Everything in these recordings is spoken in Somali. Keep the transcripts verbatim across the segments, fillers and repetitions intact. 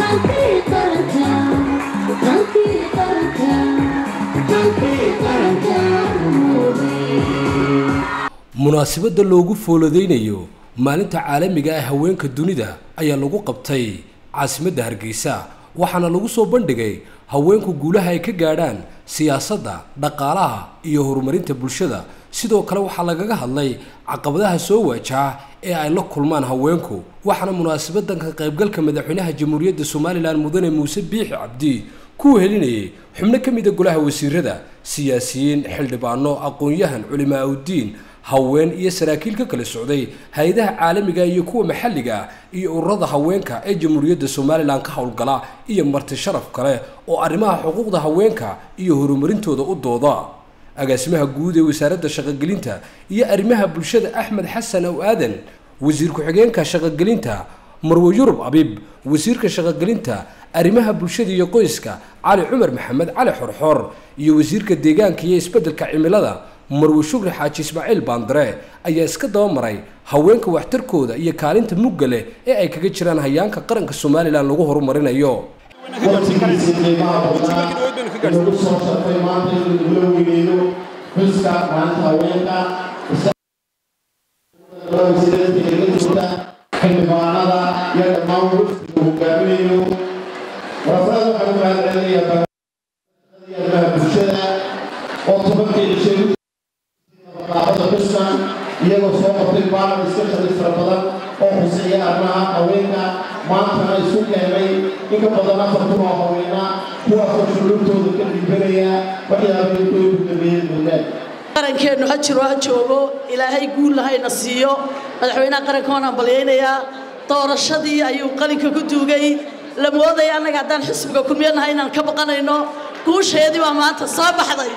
munaasabada loogu foolodeynayo maalinta caalamiga ah haweenka dunida ayaa lagu qabtay caasimadda Hargeysa waxaana lagu soo bandhigay haweenku guulaha ay ka gaadhaan siyaasadda dhaqaalaha iyo horumarinta bulshada sidoo kale waxa lagaga hadlay caqabadaha soo waajaha ee ay la kulmaan haweenku waxaana munaasabadan ka qaybgalka madaxweynaha Jamhuuriyadda Soomaaliland Mudane Muuse Biixi Cabdi ku helinayay xubno kamid ah golaha wasiirada siyaasiyiin xildhibaano aqoon-yahan culimaa u diin haween iyo saraakiil ka kala socday hay'adaha caalamiga iyo kuwa maxalliga iyo ururada haweenka ee Jamhuuriyadda Soomaaliland ka howlgala iyo marti sharaf kale oo arrimaha xuquuqda haweenka iyo horumarintooda u dooda agaasimaha guud ee wasaaradda shaqo-gelinta iyo arrimaha bulshada Axmed Xasan oo aadan wasiir ku-xigeenka shaqo-gelinta Marwo Yurub Abib wasiirka shaqo-gelinta arrimaha bulshada iyo qoyska Cali Cumar Maxamed Cali Xorxor iyo wasiirka deegaanka iyo isbeddelka cimilada Marwo Shukri Xaaji Ismaaciil Baandare ayaa iska daba maray haweenka waxtarkooda iyo kaalinta mugga leh ee ay kaga jiraan hayaanka qaranka Soomaaliland lagu horumarinayo iyagoo soo qabtay baalan iska shaqay fara badan oo xuseeya arrimaha haweenka maantana isu keenay in ka badan afar kun oo haweenna kuwaasoo shuruurtooda ka dhibanaya waxyaabay ku dambeeyeen dowlad qarankeenu ha jiro ha joogo ilaahay guul lahayna siiyo madaxweynaha qaranka waan ambalyeynaya doorashadii ayuu qalinka ku duugay la moodaya annaga haddaan xisbiga kulmiyanahay inaan ka baqanayno guusheedii baa maanta soo baxday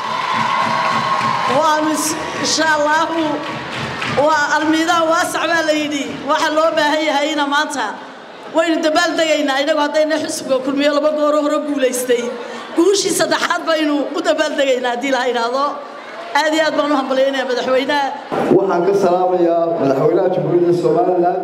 وامس ان شاء الله والميدان واسع ما ليدي waxa loo baahan yahay ina maanta waynu dabaal dagaynaa inagu hadayna xisbiga kulmiye laba goor hore guuleystay guushii saddexaad baynu u dabaal dagaynaa hadii la yiraahdo aad iyo aad baan u hambalyeynaa madaxweynaha waxaan ka salaamayaa madaxweynaha Jamhuuriyadda Soomaaliland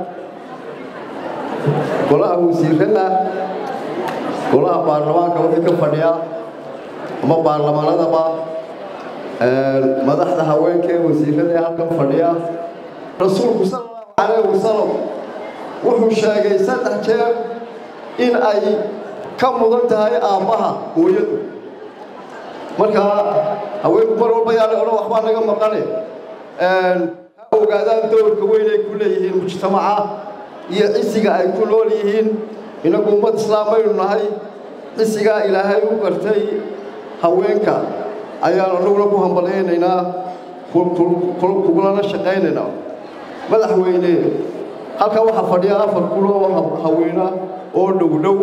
golaha wasiirada golaha baarlamaanka wixii ka fadhiya ama baarlamaanadaba madaxda haweenka wasiirada halkan fadhiya rasuulku sallallahu alayhi wasallam wuxuu sheegay saddex jeer in ay ka mudan tahay aabaha hooyadu marka haweenku mar walba yaala oo waxba naga maqanay ee ogaadaan doorka weyn ay ku leeyihiin mujtamaca iyo cisiga ay ku nool yihiin inagu ummad islaamay nahay cisiga ilaahay u gartay haweenka ayaan anaguna ku hambalyeynaa kulana shaqeynayna madaxweyne halka waxa fadhiya afar kulo haweena oo dhow dhow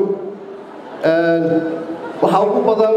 waxa ugu badan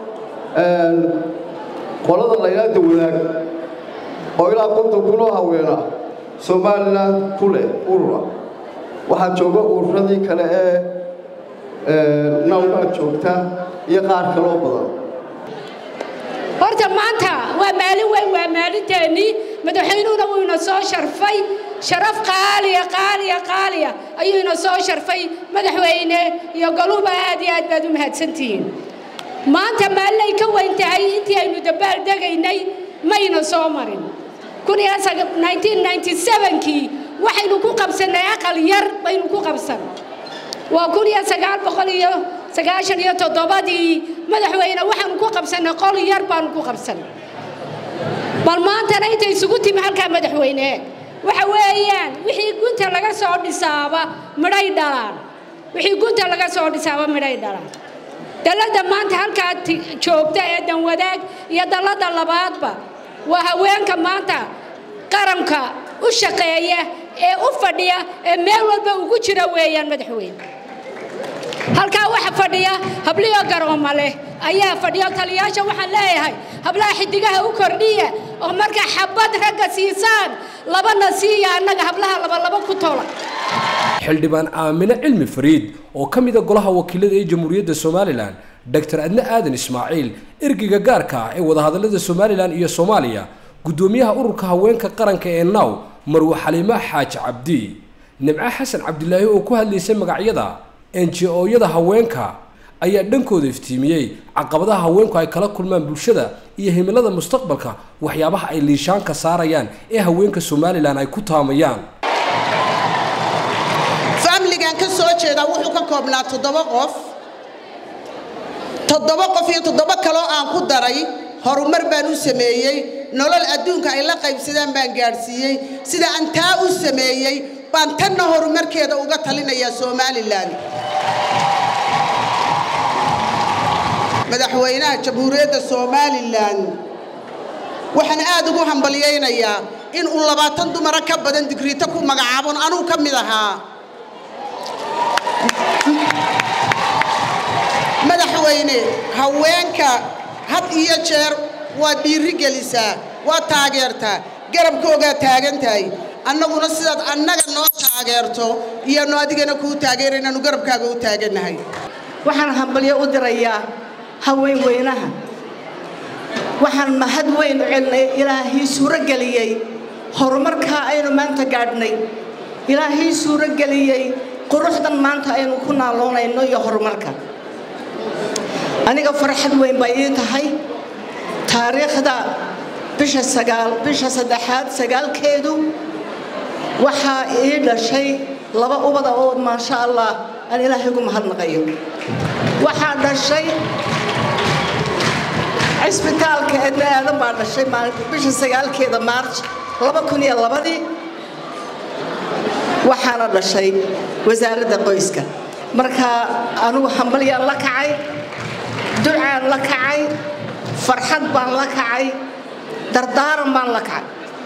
qolada la yiraahdo wadaag oo ilaa konton kulo haweena Soomaaliland kule urura waxa jooga ururadii kale ee nawda joogta iyo qaar kale oo badan horta maanta waa maalin weyn waa maalinteeni madaxweynuhuna wuu ina soo sharfay sharaf qaaliya qaaliya qaaliya ayuu ina soo sharfay madaxweyne iyo galuba aad iyo aad baad u mahadsantihiin maanta maalin ay ka weyn tahay intii aynu dabaal degaynay mayna soo marin nineteen ninety-seven kii waxaynu ku qabsanay aqal yar baynu ku qabsan waa kun iyo sagaal boqol iyo sagaashan iyo toddobadii madaxweyne waxaan ku qabsanay qol yar baan ku qabsanay bal maanta inta isugu timi halka madaxweyne waxa weeyaan wixii gunta laga soo dhisaaba midhay dhalaan wixii gunta laga soo dhisaaba midhay dhalaan dalada maanta halka joogta ee dan wadaag iyo dalada labaadba waa haweenka maanta qaranka u shaqeeya ee u fadhiya ee meel walba ugu jira weeyaan madaxweyne halka waxa fadhiya habliyo garooma leh ayaa fadhiyo taliyaasha waxaan leeyahay hablaha xidigaha u kordhiya oo marka xabad ragga siisaan laba nasiya annaga hablaha laba laba ku tola xildhibaan Aamina Cilmi Fariid oo kamid ah golaha wakiilada ee Jamhuuriyadda Soomaaliland Doctor Adna Aadan Ismaaciil ergiga gaarka ah ee wada hadallada Soomaaliland iyo Soomaaliya gudoomiyaha ururka haweenka qaranka ee Naw Marwo Xaliima Xaaji Cabdi Nimca Xasan Cabdilaahi oo ku hadlaysay magacyada N G O-yada haweenka ayaa dhankooda iftiimiyey caqabadaha haweenku ay kala kulmaan bulshada iyo himilada mustaqbalka waxyaabaha ay liishaan ka saarayaan ee haweenka Somaliland ay ku taamayaan. Family-gan ka soo jeeda wuxuu ka koobnaa toddoba qof toddoba qof iyo toddoba kale oo aan ku daray horumar baan u sameeyay nolol adduunka ay la qaybsadaan baan gaarsiiyay sida aan taa u sameeyay baan tanna horumarkeeda uga talinaya Somaliland. madaxweynaha jamhuuriyadda Somaliland waxaan aad ugu hambaliyaynayaa in uu labaatan dumar ka badan digriita ku magacaabon anuu ka mid ahaa madaxweyne haweenka had iyo jeer waa dhiiri gelisaa waa taageertaa garabkooga taagan tahay annaguna sidaad annaga noo taageerto iyo noo adigana ku taageeraynaanu garabkaaga u taaganahay waxaan hambaliyo u dirayaa haween weynaha waxaan mahad weyn u celinay ilaahay suuro galiyay horumarka aynu maanta gaadhnay ilaahay suuro galiyay quruxdan maanta aynu ku naaloonayno iyo horumarka aniga farxad weyn bay ii tahay taariikhda bisha sagaal bisha saddexaad sagaalkeedu waxa ii dhashay laba ubada oo ma sha Allah aan ilaahay ugu mahadnaqayo waxa dhashay isbitaalka Eedna baa dhashay bisha sagaalkeeda March laba kun iyo laba waxaana dhashay wasaaradda qoyska marka anigu hambaliyaan la kacay ducaan la kacay farxad baan la kacay dardaaran baan la kacay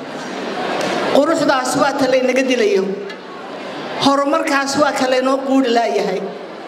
quruxdaas waa ta laynaga dilayo horumarkaas waa ka laynoo quudhi laayahay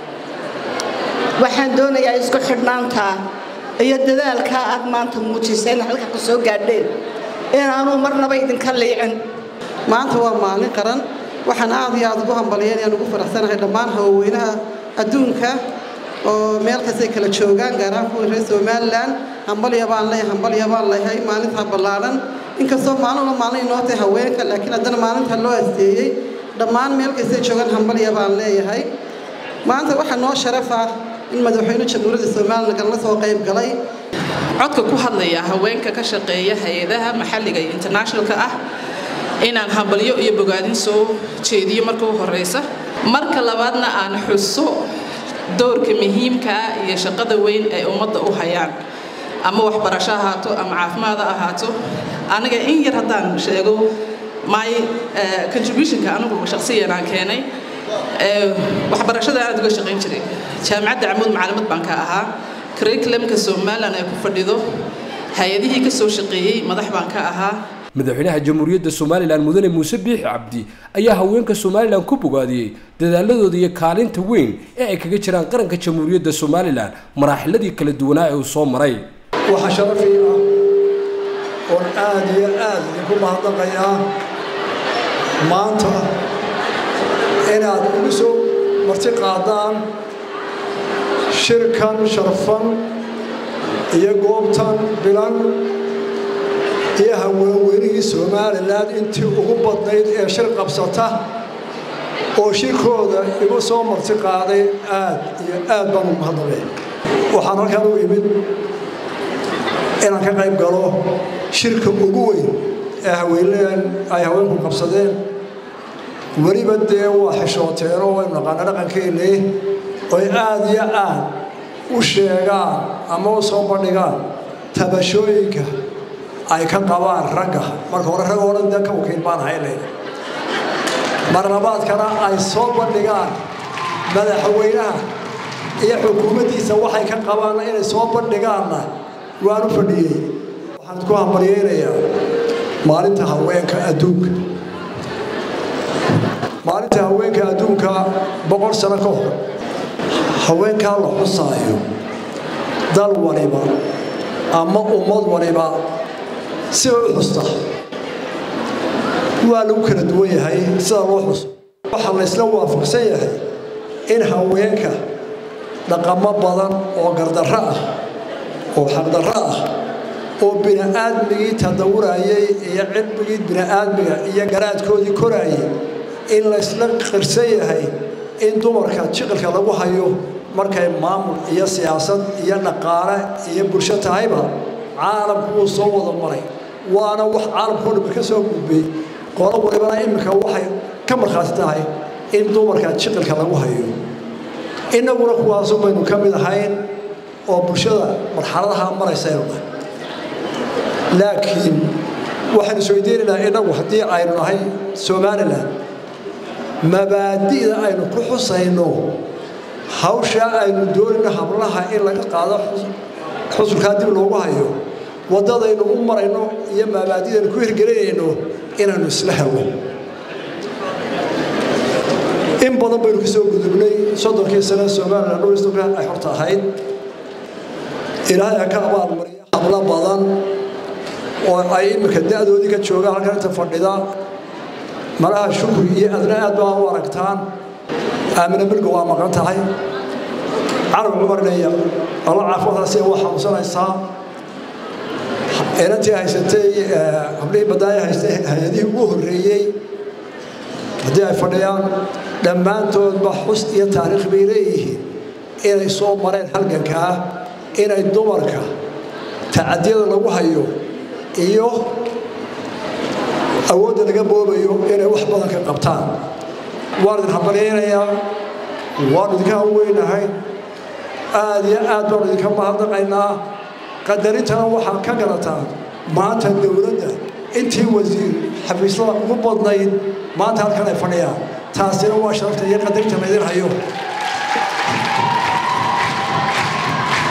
waxaan doonayaa isku xidhnaanta iyo dadaalka aad maanta muujiseen halka ka soo gaadheen inaanu marnaba idinka leecin maanta waa maalin qaran waxaan aad iyo aad ugu hambaliyaynayaa ugu faraxsanahay dhammaan haweenaha adduunka oo meel kasta kala joogaan gaar ahaan kuwa reer Somaliland hambaliya baan leeyahay hambaliya baan leeyahay maalinta ballaaran inkastoo maalin maalin inoo tahay haweenka laakiin haddana maalinta loo asteeyay dhammaan meel kasta joogaan hambaliya baan leeyahay maanta waxa noo sharaf ah in madaxweynaha jamhuuriyadda Somaliland la soo qayb galay codka ku hadlaya haweenka ka shaqeeya hay'adaha maxalliga iyo internationalka ah inaan hambaliyo iyo bogaadin soo jeediyo marka ugu horeysa marka labaadna aan xuso doorka muhiimka ah iyo shaqada weyn ee ummadda u hayaan ama waxbarasho ahaato ama caafimaad ahaato aniga in yar haddaan sheego my contributionka anigu shakhsiyan aan keenay waxbarashada aad uga shaqayn jiray jaamacadda Camuud macallimad baan ka ahaa curriculumka Somaliland ee ku fadhido hay'adihii ka soo shaqeeyay madax baan ka ahaa madaxweynaha jamhuuriyadda Somaliland mudane Muuse Biixi Cabdi ayaa haweenka Somaliland ku bogaadiyay dadaaladooda iyo kaalinta weyn ee ay kaga jiraan qaranka jamhuuriyadda Somaliland maraaxiladii kala duwanaa ee uu soo maray waxa sharaf ii ah oo aad iyo aad ugu mahadnaqayaa maanta inaad ugu soo marti qaadaan shirkan sharafan iyo goobtan bilan iyo haweenweynihii Somaliland intii ugu badnayd ee shir qabsata oo shirkooda igu soo marti qaaday aad iyo aad baan u mahadnaqay waxaan halkan u imid inaan ka qayb galo shirka ugu weyn ee haweeneen ay haweenku qabsadeen waliba dee waa xishooteen oo ay naqaan dhaqankeena oo aad iyo aad u sheegaan ama u soo bandhigaan tabashooyinka ay ka qabaan ragga marka hore rag oo dhan ka wakiil baan haynay marlabaadkana ay soo bandhigaan madaxweynaha iyo xukuumaddiisa waxay ka qabaan inay soo bandhigaanna waan u fadhiyay waxaan ku hambaliyaynayaa maalinta haweenka adduunka maalinta haweenka adduunka boqol sano ka hor haweenka la xusaayo dal waliba ama ummad waliba si uu xusta waa lagu kala duwan yahay sida loo xuso waxa la isla waafaqsan yahay in haweenka dhaqamo badan oo gardarro ah oo xaqdarro ah oo bini'aadmigii tadawurayay iyo cilmigii bini'aadmiga iyo garaadkoodii korayay in la isla qirsan yahay in dumarka jiqilka lagu hayo markay maamul iyo siyaasad iyo dhaqaale iyo bulsho tahayba caalamku wuu soo wada maray waana wax caalamkoo dhanba ka soo gudbay qolo walibana iminka waxay ka markhaati tahay in dumarka jiqilka lagu hayo innaguna kuwaasu baynu ka mid ahayn oo bulshada marxaladaha maraysa aynu nahay laakiin waxaynu isweydiinaynaa innagu haddii aynu nahay somalilan mabaadi'da aynu ku xusayno hawshaa aynu doonayno hablaha in laga qaado xusulkaa dib loogu hayo waddadaynu u marayno iyo mabaadi'daynu ku hirgelinayno inaynu isla helno in badan baynu ka soo gudubnay soddonkii sane somalilan dhulistunka ay horta ahayd ilaahay ha ka abaalmariya hablo badan oo ay iminka da'doodii ka joogaan halkan inta fadhida malaha shukri iyo adna aad baa u aragtaan aamina milga waa maqan tahay carab cumarneya alla caafimadaasi waa xanuunsanaysaa inantii haysatay hablihii badaaya haystay hay-adihii ugu horreeyey haddii ay fadhiyaan dhammaantoodba xus iyo taariikh bay leeyihiin inay soo mareen halganka ah inay dumarka tacadiyada lagu hayo iyo awoodda laga boobayo inay wax badan ka qabtaan waan idin hambalyaynayaa waan idinka haweynahay aad iyo aad baan idinka mahadnaqaynaa qadarintana waxaan ka galataa maanta dowladda intii wasiir xafiislada ugu badnayd maanta halkan ay fadhiyaan taasina waa sharafta iyo qadarta laydin hayo